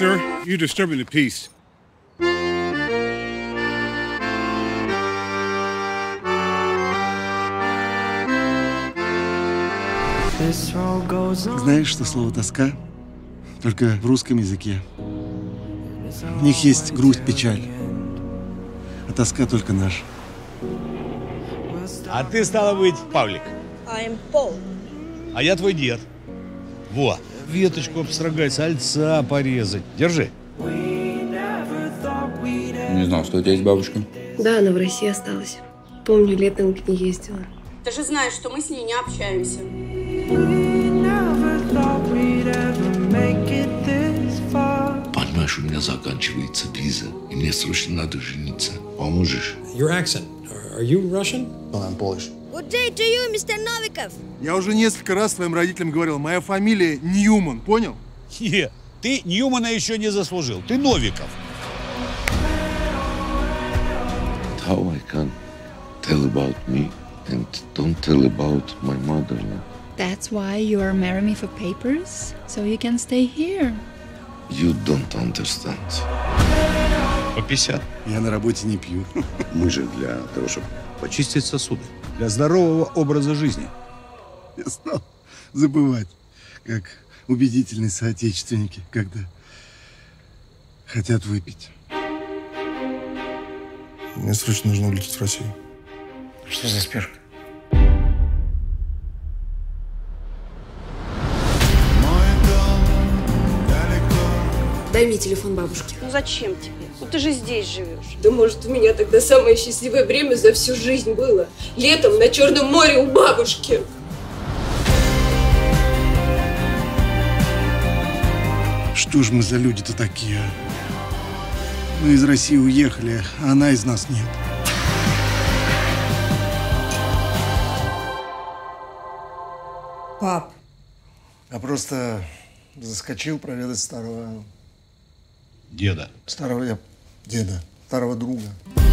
Sir, you're disturbing the peace. Знаешь, что слово «тоска» только в русском языке. В них есть грусть, печаль, а тоска только наша. А ты, стала быть, Павлик. I'm Paul. А я твой дед. Во, веточку обстрогать, сальца порезать. Держи. Не знал, что у тебя есть бабушка. Да, она в России осталась. Помню, летом к ней ездила. Ты же знаешь, что мы с ней не общаемся. Понимаешь, у меня заканчивается виза, и мне срочно надо жениться. Поможешь? Your accent. Are you Russian? No, I'm Polish. Good day to you, Mr. Novikov. Я уже несколько раз своим родителям говорил, моя фамилия Ньюман, понял? Ты Ньюмана еще не заслужил. Ты Новиков. How I can tell about me and don't tell about my motherland. That's why you are marrying me for papers? So you can stay here. You don't understand. По 50. Я на работе не пью. Мы же для того, чтобы Почистить сосуды. Для здорового образа жизни. Я стал забывать, как убедительны соотечественники, когда хотят выпить. Мне срочно нужно улететь в Россию. Что за спешка? Дай мне телефон бабушки. Ну зачем тебе? Ну ты же здесь живешь. Да может, у меня тогда самое счастливое время за всю жизнь было. Летом на Черном море у бабушки. Что ж мы за люди-то такие? Мы из России уехали, а она из нас нет. Пап. Я просто заскочил проведать старого Деда. друга.